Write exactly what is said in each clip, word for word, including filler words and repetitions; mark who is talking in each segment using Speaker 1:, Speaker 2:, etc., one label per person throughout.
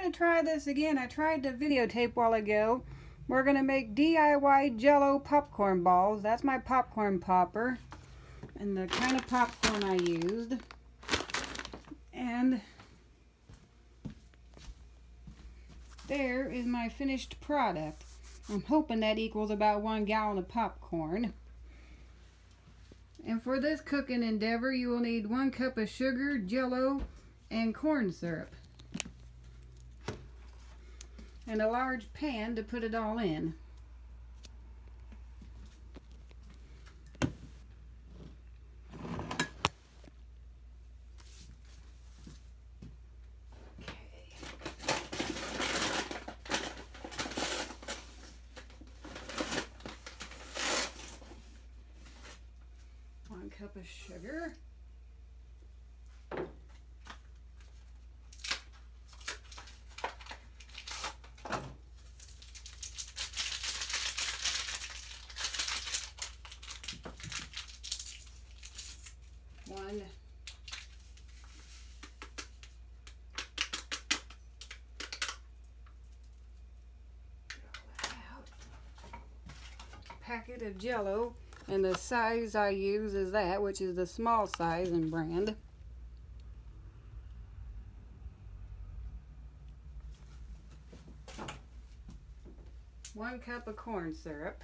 Speaker 1: going to try this again. I tried to videotape a while ago. We're going to make D I Y Jell-O popcorn balls. That's my popcorn popper and the kind of popcorn I used. And there is my finished product. I'm hoping that equals about one gallon of popcorn. And for this cooking endeavor, you will need one cup of sugar, Jell-O, and corn syrup. And a large pan to put it all in. One cup of sugar. One packet of Jell-O, and the size I use is that, which is the small size and brand. One cup of corn syrup.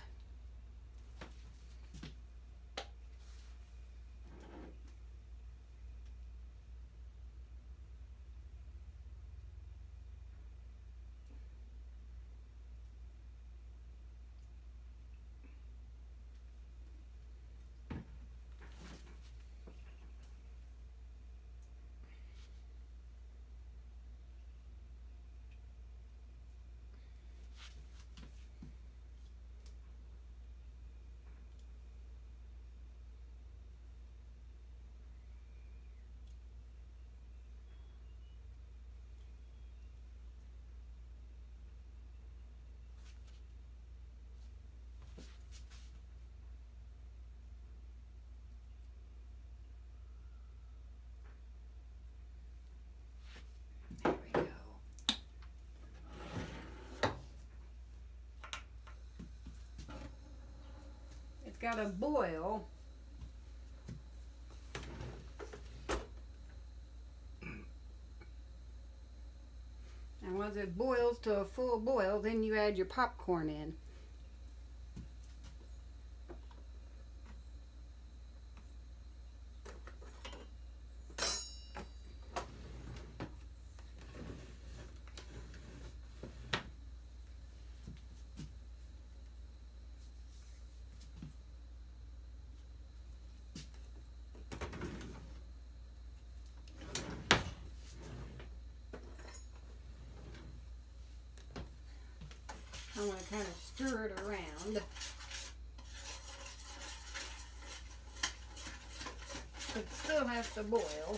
Speaker 1: Got to boil. And once it boils to a full boil, then you add your popcorn in. I'm going to kind of stir it around. It still has to boil.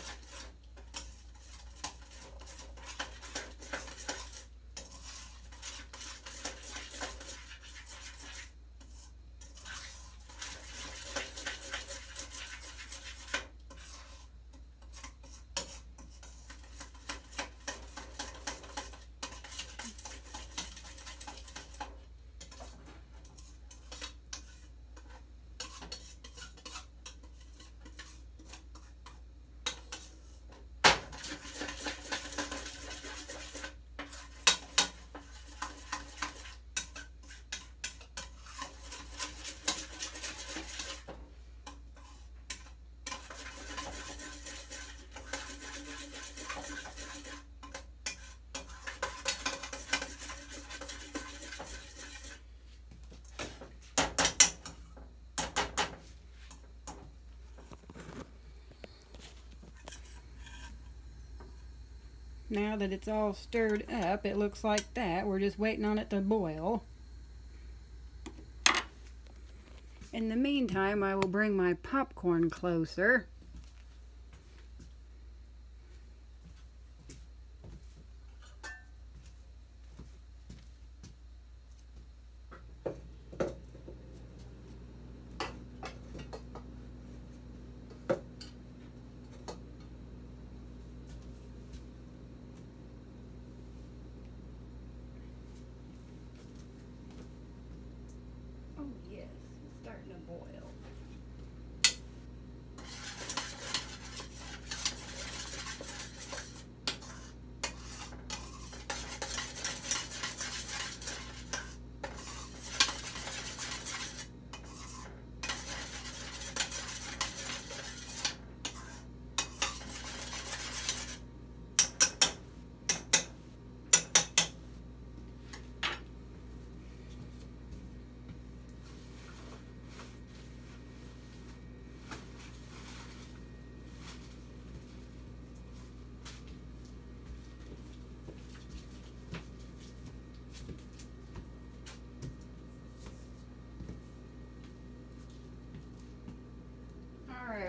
Speaker 1: Now that it's all stirred up, it looks like that. We're just waiting on it to boil. In the meantime, I will bring my popcorn closer.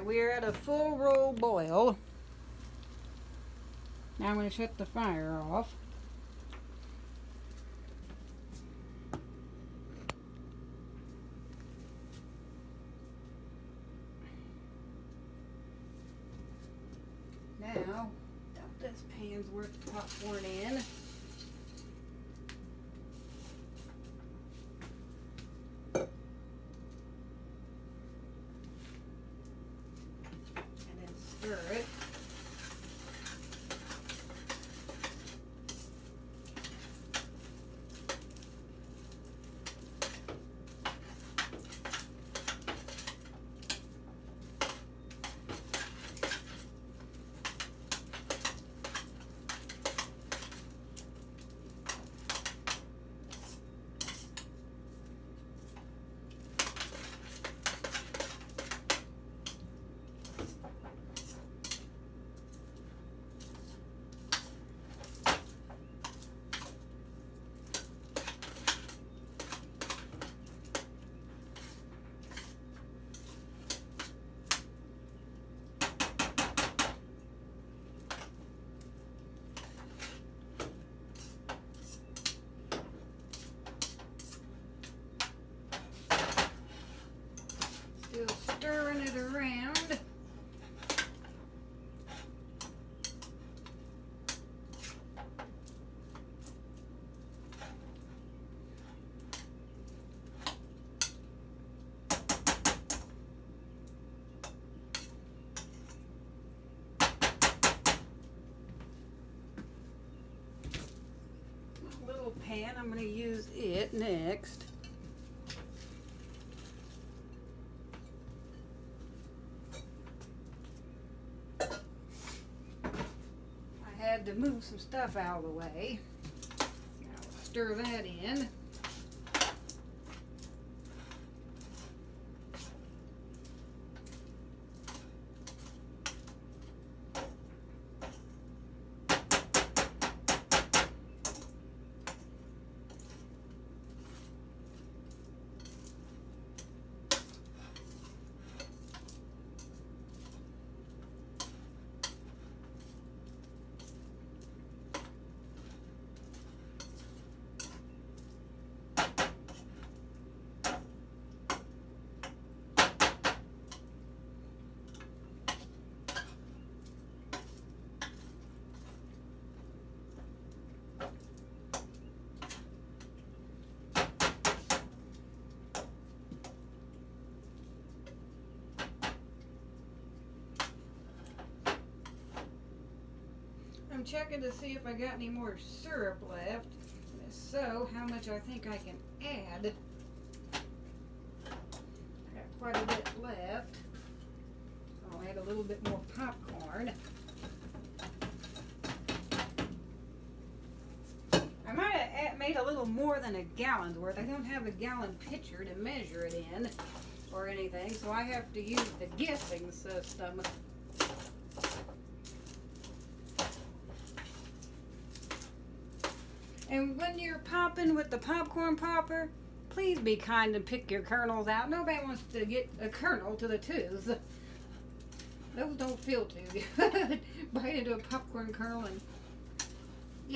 Speaker 1: Alright, we are at a full roll boil. Now I'm going to shut the fire off. Now, dump this pan's worth of popcorn in. And then stir it. Still stirring it around. Little pan, I'm going to use it next. To move some stuff out of the way. Now stir that in. I'm checking to see if I got any more syrup left. If so, how much I think I can add. I got quite a bit left. So I'll add a little bit more popcorn. I might have made a little more than a gallon's worth. I don't have a gallon pitcher to measure it in or anything, so I have to use the guessing system. And when you're popping with the popcorn popper, please be kind and pick your kernels out. Nobody wants to get a kernel to the tooth. Those don't feel too good. Bite into a popcorn kernel and yeah.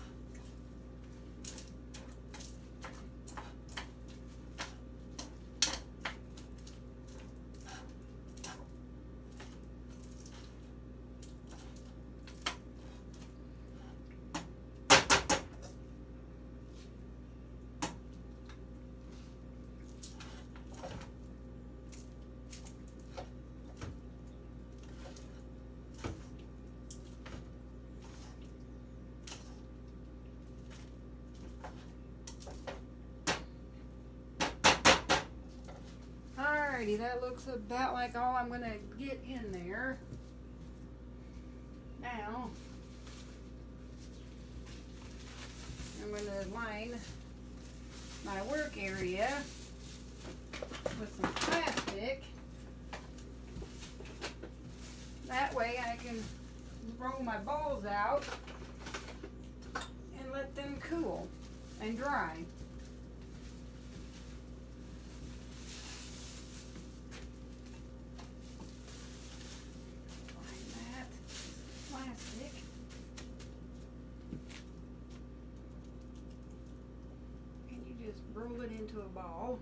Speaker 1: Alrighty, that looks about like all I'm going to get in there. Now, I'm going to line my work area with some plastic. That way I can roll my balls out and let them cool and dry. roll it into a ball.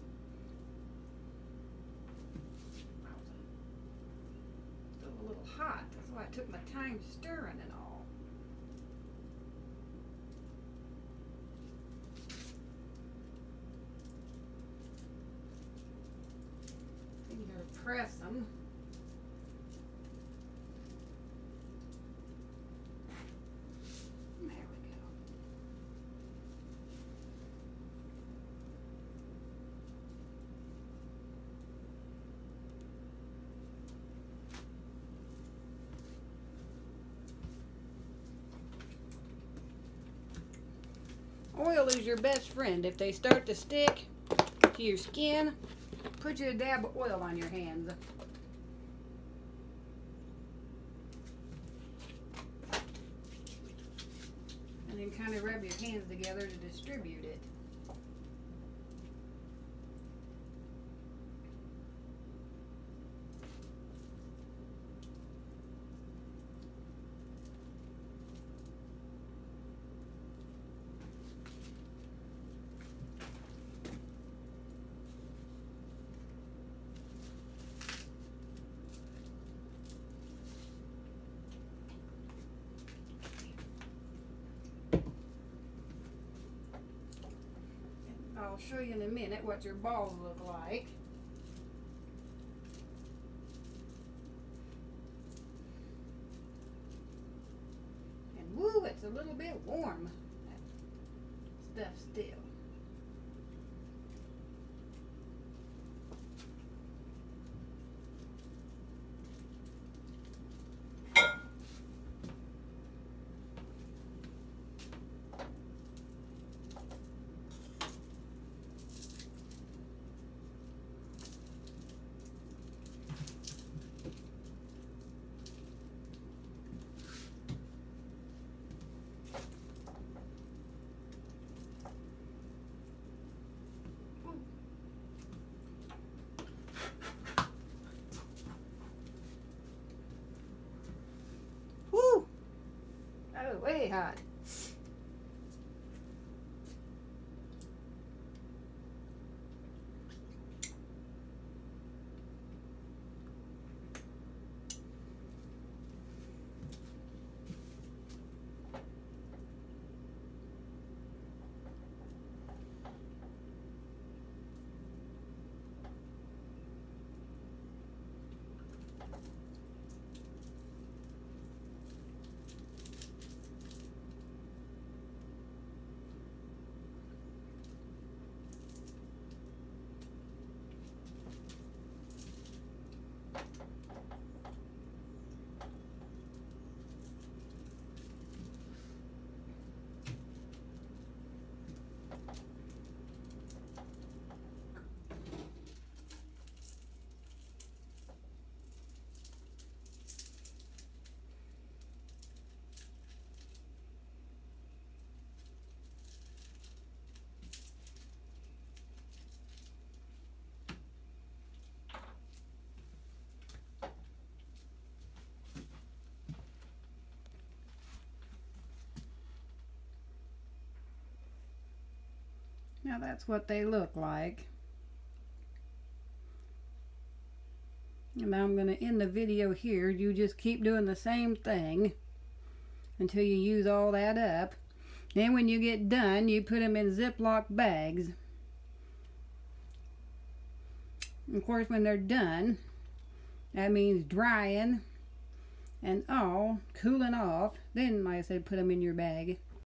Speaker 1: Still a little hot. That's why I took my time stirring and all. Then you gotta press them. Oil is your best friend. If they start to stick to your skin, put you a dab of oil on your hands. And then kind of rub your hands together to distribute it. I'll show you in a minute what your balls look like. And woo, it's a little bit warm. That stuff still. Way hot. Now that's what they look like. And now I'm going to end the video here. You just keep doing the same thing until you use all that up. Then when you get done, you put them in Ziploc bags. Of course, when they're done, that means drying and all, cooling off. Then, like I said, put them in your bag.